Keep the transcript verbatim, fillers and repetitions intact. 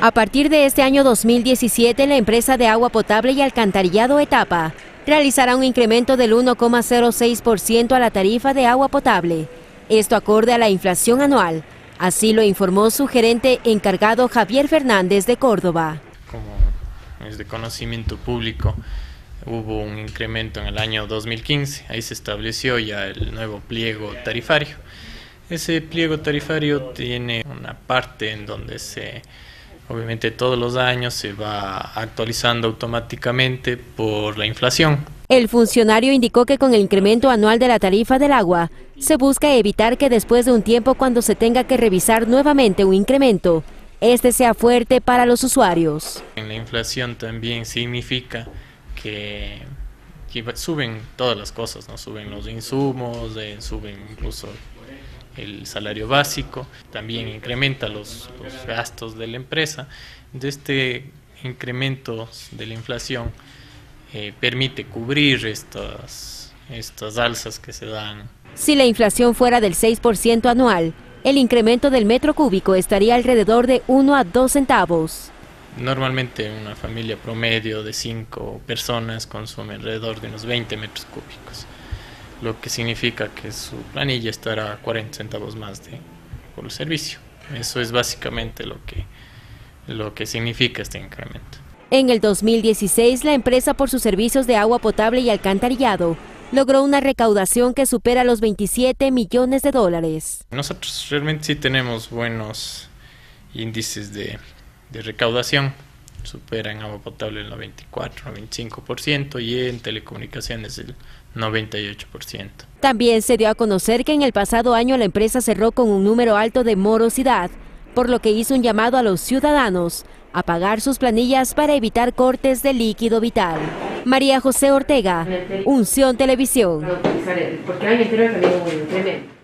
A partir de este año dos mil diecisiete, la empresa de agua potable y alcantarillado Etapa realizará un incremento del uno coma cero seis por ciento a la tarifa de agua potable. Esto acorde a la inflación anual. Así lo informó su gerente encargado Javier Fernández de Córdoba. Como es de conocimiento público, hubo un incremento en el año dos mil quince. Ahí se estableció ya el nuevo pliego tarifario. Ese pliego tarifario tiene una parte en donde se, obviamente todos los años se va actualizando automáticamente por la inflación. El funcionario indicó que con el incremento anual de la tarifa del agua, se busca evitar que después de un tiempo, cuando se tenga que revisar nuevamente un incremento, este sea fuerte para los usuarios. En la inflación también significa que, que suben todas las cosas, ¿no? Suben los insumos, eh, suben incluso el salario básico, también incrementa los, los gastos de la empresa. De este incremento de la inflación eh, permite cubrir estas, estas alzas que se dan. Si la inflación fuera del seis por ciento anual, el incremento del metro cúbico estaría alrededor de uno a dos centavos. Normalmente una familia promedio de cinco personas consume alrededor de unos veinte metros cúbicos, lo que significa que su planilla estará a cuarenta centavos más de, por el servicio. Eso es básicamente lo que, lo que significa este incremento. En el dos mil dieciséis, la empresa, por sus servicios de agua potable y alcantarillado, logró una recaudación que supera los veintisiete millones de dólares. Nosotros realmente sí tenemos buenos índices de, de recaudación. Supera en agua potable el noventa y cuatro, noventa y cinco por ciento y en telecomunicaciones el noventa y ocho por ciento. También se dio a conocer que en el pasado año la empresa cerró con un número alto de morosidad, por lo que hizo un llamado a los ciudadanos a pagar sus planillas para evitar cortes de líquido vital. María José Ortega, Unción Televisión.